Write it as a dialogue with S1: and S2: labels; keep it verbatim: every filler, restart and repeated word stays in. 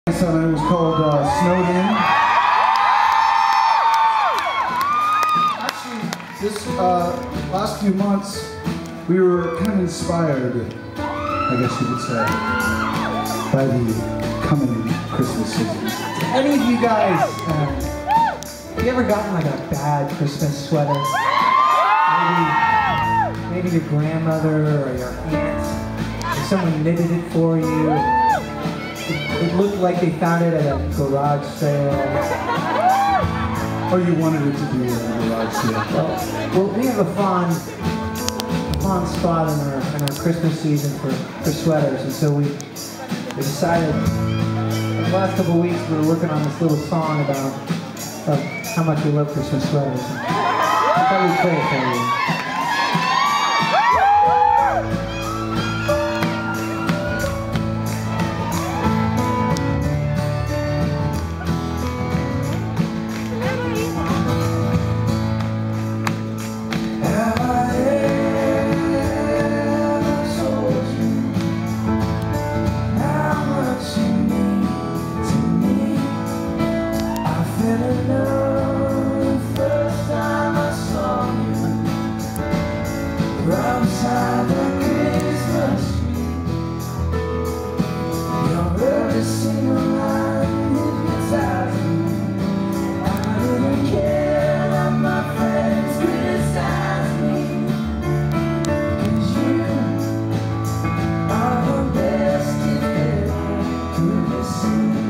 S1: Song it was called uh, Snowed In. Actually, this uh, last few months, we were kind of inspired, I guess you could say, by the coming Christmas season.
S2: Any of you guys, uh, have you ever gotten like a bad Christmas sweater? Maybe, maybe your grandmother or your aunt, or someone knitted it for you. It looked like they found it at a garage sale.
S1: Or you wanted it to be a garage sale.
S2: Well, well, we have a fond, a fond spot in our, in our Christmas season for, for sweaters, and so we, we decided, in the last couple of weeks, we were working on this little song about, about how much we love Christmas sweaters. I thought we'd play it for you.
S3: Outside the Christmas tree, your every single line hypnotized me. I didn't care that my friends criticized me, 'cause you are the best gift that could be seen.